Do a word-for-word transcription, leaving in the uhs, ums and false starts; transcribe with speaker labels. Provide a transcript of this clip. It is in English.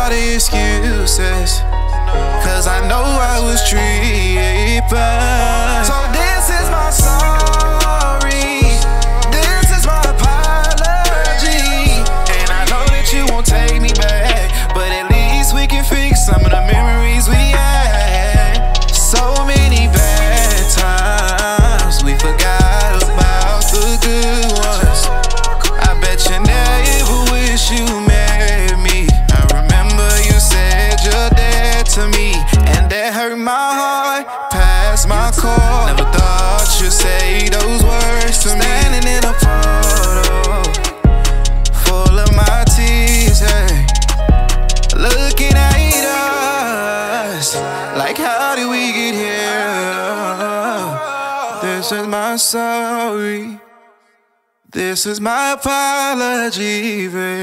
Speaker 1: all the excuses, cause I know I was tripping. So this is my sorry, this is my apology. And I know that you won't take me back, but at least we can fix some of the memories we had. So many bad times, we forgot about the good ones. I bet you never wish you met me. I remember you said you're dead to me, and that hurt my heart past my core. Never thought you'd say those words to me. Standing in a photo full of my tears, hey, looking at us like, how did we get here? This is my sorry, this is my apology, baby.